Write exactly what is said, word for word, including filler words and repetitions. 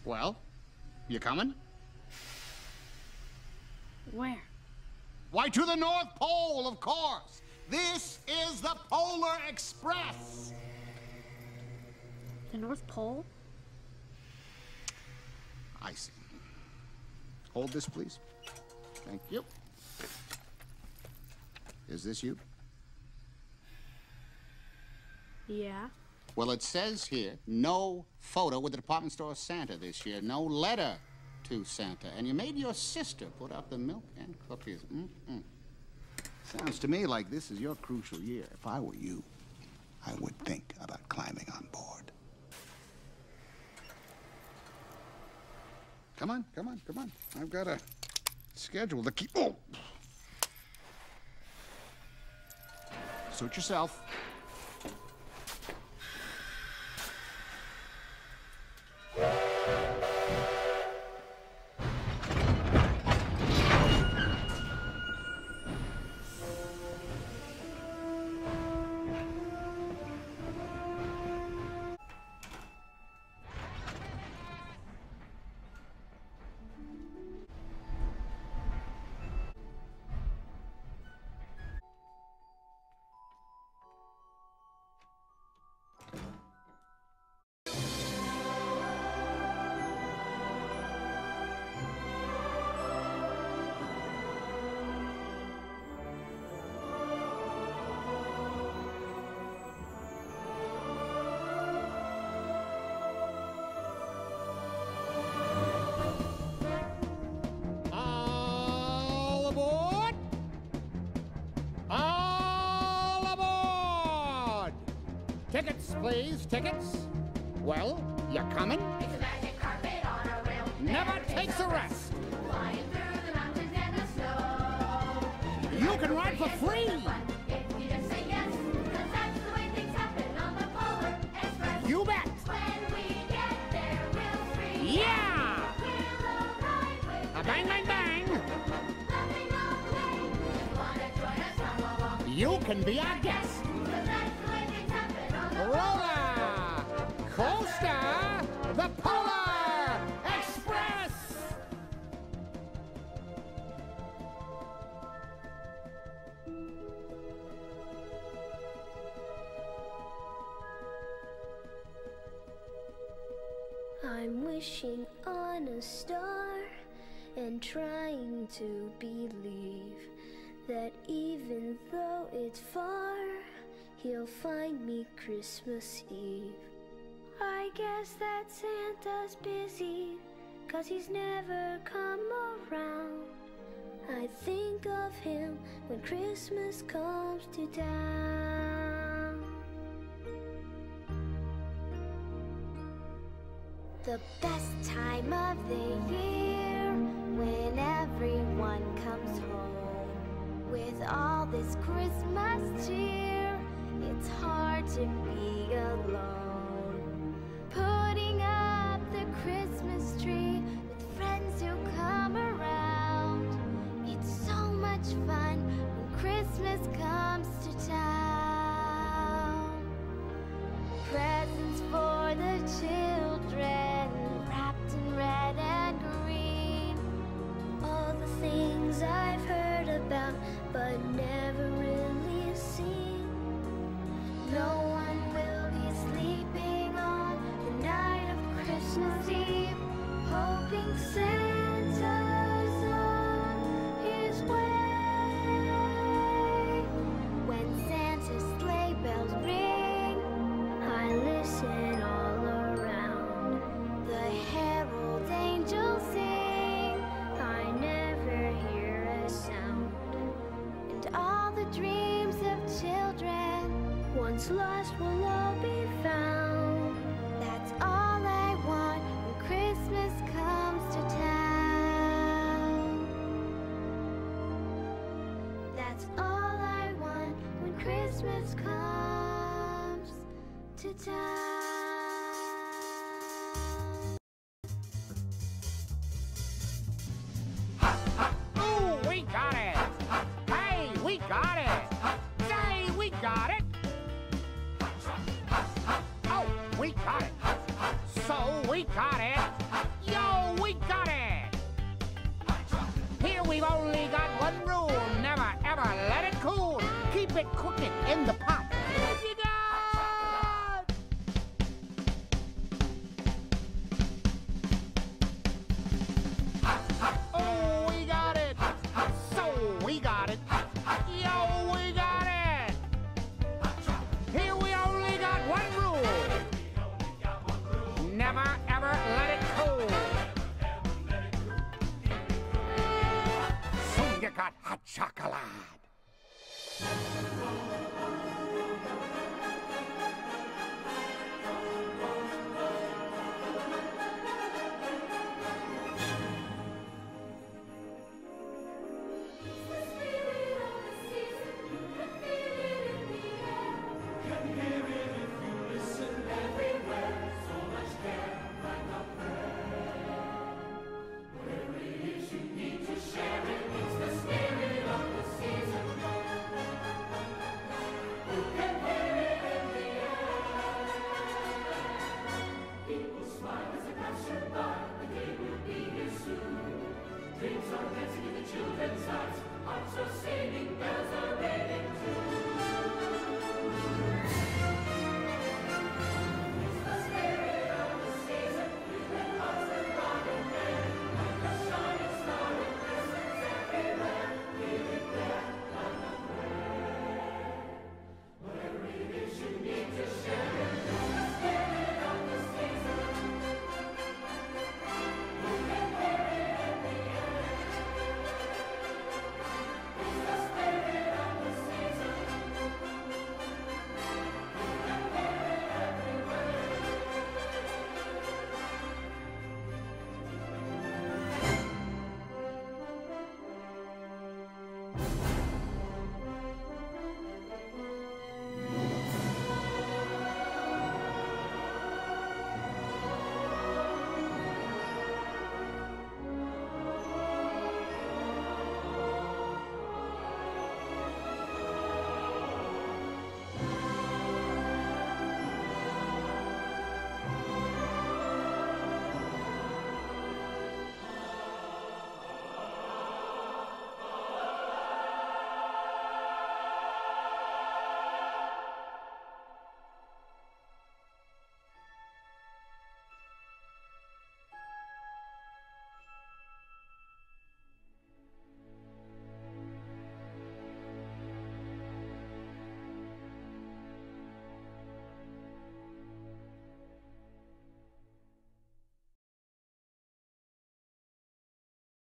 Well, you coming? Where? Why, to the North Pole, of course. This is the Polar Express. The North Pole? I see. Hold this, please. Thank you. Is this you? Yeah. Well, it says here, no photo with the department store Santa this year. No letter to Santa. And you made your sister put out the milk and cookies. Mm-mm. Sounds to me like this is your crucial year. If I were you, I would think about climbing on board. Come on, come on, come on. I've got a schedule to keep... Oh! Suit yourself. Tickets, please, tickets. Well, you coming? It's a magic carpet on a rail. Never takes a rest. Flying through the mountains and the snow. You can ride for free. If you just say yes, 'cause that's the way things happen on the Polar Express. You bet. When we get there, we'll free. Yeah. We'll arrive with A bang, bang, bang. nothing on the way. Wanna join us? Come along. You can be our guest. 'Cause that's the way things happen on the Roller Coaster, the Polar Express. I'm wishing on a star and trying to believe that even though it's far, he'll find me Christmas Eve. I guess that Santa's busy, 'cause he's never come around. I think of him when Christmas comes to town. The best time of the year, when everyone comes home with all this Christmas cheer, it's hard to be alone. Putting up the Christmas tree with friends who come around, it's so much fun when Christmas comes to town. Presents for the children, wrapped in red and green. All the things I've heard about but never really seen. No one will be sleeping on the night of Christmas Eve, hoping Santa's on his way. When Santa's sleigh bells ring, I listen all around. The herald angels sing, I never hear a sound. And all the dreams of children, once lost, will all be found. That's all I want when Christmas comes to town. That's all I want when Christmas comes to town. Ooh, we got it. Hey, we got it. Say, we got it. Oh, we got it. So we got it. cook it in the pot.